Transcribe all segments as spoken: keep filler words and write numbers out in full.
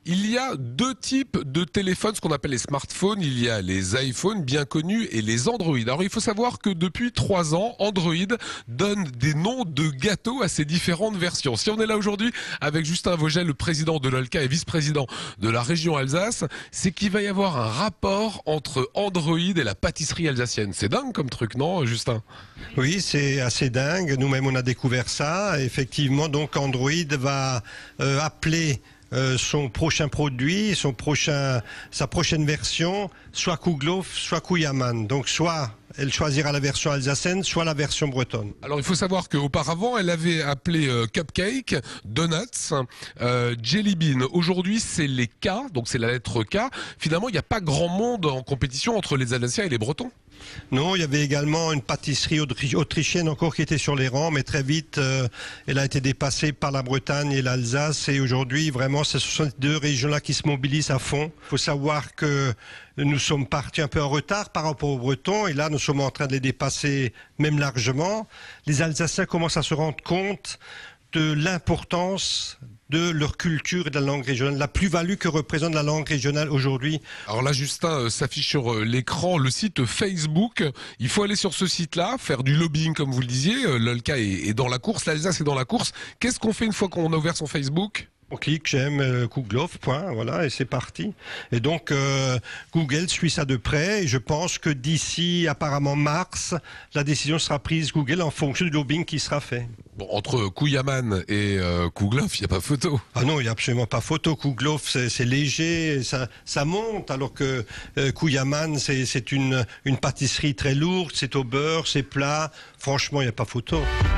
Il y a deux types de téléphones, ce qu'on appelle les smartphones. Il y a les iPhones bien connus et les Android. Alors il faut savoir que depuis trois ans, Android donne des noms de gâteaux à ces différentes versions. Si on est là aujourd'hui avec Justin Vogel, le président de l'OLCA et vice-président de la région Alsace, c'est qu'il va y avoir un rapport entre Android et la pâtisserie alsacienne. C'est dingue comme truc, non, Justin? Oui, c'est assez dingue. Nous-mêmes, on a découvert ça. Effectivement, donc Android va euh, appeler euh, son prochain produit, son prochain, sa prochaine version, soit Kouglof, soit Kouyaman. Donc, soit elle choisira la version alsacienne, soit la version bretonne. Alors il faut savoir qu'auparavant elle avait appelé euh, Cupcake, Donuts, euh, Jelly Bean. Aujourd'hui c'est les K, donc c'est la lettre K. Finalement il n'y a pas grand monde en compétition entre les Alsaciens et les Bretons. Non, il y avait également une pâtisserie autrichienne encore qui était sur les rangs, mais très vite, euh, elle a été dépassée par la Bretagne et l'Alsace. Et aujourd'hui, vraiment, ce sont ces deux régions-là qui se mobilisent à fond. Il faut savoir que nous sommes partis un peu en retard par rapport aux Bretons, et là, nous sommes en train de les dépasser même largement. Les Alsaciens commencent à se rendre compte de l'importance de leur culture et de la langue régionale, la plus-value que représente la langue régionale aujourd'hui. Alors là, Justin, euh, s'affiche sur euh, l'écran le site Facebook. Il faut aller sur ce site-là, faire du lobbying, comme vous le disiez. Euh, L'Olca est, est dans la course, l'Alsace est dans la course. Qu'est-ce qu'on fait une fois qu'on a ouvert son Facebook ? On clique j'aime euh, Kouglof, point, voilà, et c'est parti. Et donc euh, Google suit ça de près, et je pense que d'ici apparemment mars, la décision sera prise Google en fonction du lobbying qui sera fait. Bon, entre Kouyaman et euh, Kouglof, il n'y a pas photo. Ah non, il n'y a absolument pas photo. Kouglof, c'est léger, ça, ça monte, alors que euh, Kouyaman, c'est une, une pâtisserie très lourde, c'est au beurre, c'est plat. Franchement, il n'y a pas photo.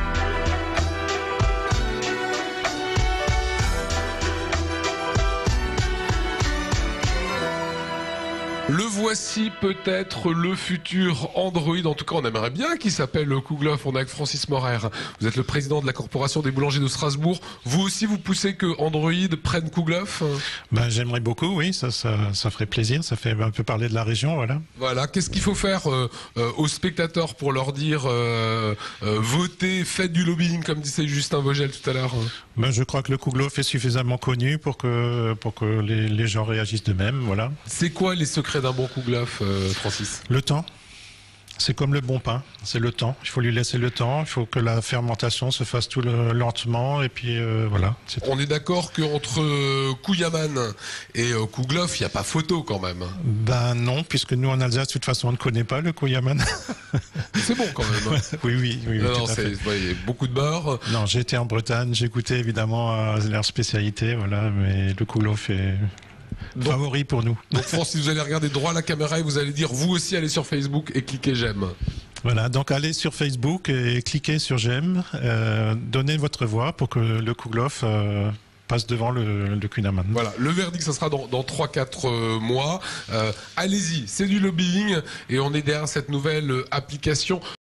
Le voici peut-être le futur Android. En tout cas, on aimerait bien qu'il s'appelle Kouglof. On est avec Francis Morer. Vous êtes le président de la Corporation des boulangers de Strasbourg. Vous aussi, vous poussez que Android prenne Kouglof? Ben, j'aimerais beaucoup, oui. Ça, ça, ça ferait plaisir. Ça fait un peu parler de la région, voilà. Voilà. Qu'est-ce qu'il faut faire euh, euh, aux spectateurs pour leur dire euh, euh, votez, faites du lobbying, comme disait Justin Vogel tout à l'heure? Ben, je crois que le Kouglof est suffisamment connu pour que, pour que les, les gens réagissent de même, voilà. C'est quoi les secrets d'un bon Kouglof, euh, Francis? Le temps. C'est comme le bon pain, c'est le temps. Il faut lui laisser le temps, il faut que la fermentation se fasse tout le, lentement, et puis euh, voilà. Est On est d'accord qu'entre euh, Kouyaman et euh, Kouglof, il n'y a pas photo quand même. Ben non, puisque nous en Alsace, de toute façon, on ne connaît pas le Kouyaman. C'est bon quand même. Oui, oui, oui. Non, oui, non, c'est ouais, beaucoup de beurre. Non, j'ai été en Bretagne, j'ai goûté évidemment à leur spécialité, voilà, mais le Kouglof est donc, favori pour nous. Donc Francis, vous allez regarder droit à la caméra et vous allez dire vous aussi allez sur Facebook et cliquez j'aime. Voilà, donc allez sur Facebook et cliquez sur j'aime, euh, donnez votre voix pour que le Kouglof euh, passe devant le, le Kouyaman. Voilà, le verdict, ça sera dans, dans trois quatre euh, mois. Euh, Allez-y, c'est du lobbying et on est derrière cette nouvelle application.